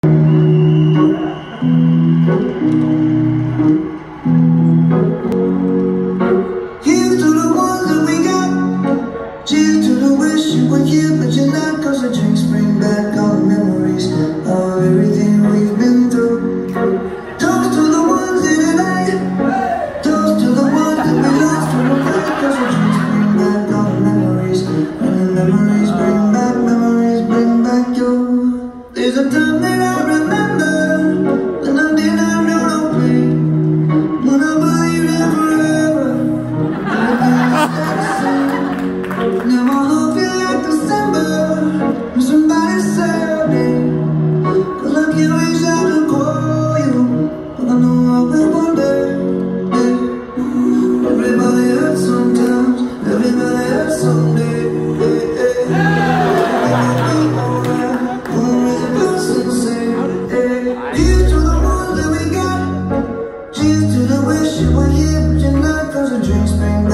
Here's to the ones that we got. Cheers to the wish you were here, but you're not. Cause the drinks bring back all the memories of everything we've been through. Toast to the ones in the night. Toast to the ones that we lost from the fight. Cause the drinks bring back all the memories, and the memories bring back you. There's a time that I remember when I did not know no pain, when I believed in forever. Now my heart feel like December when somebody say your name. Cause I can't reach out to call you, but I know I will one day. Everybody hurts sometimes, everybody hurts someday. Here's to the ones that we got. Cheers to the wish you were here, but you're not. Cause the drinks bring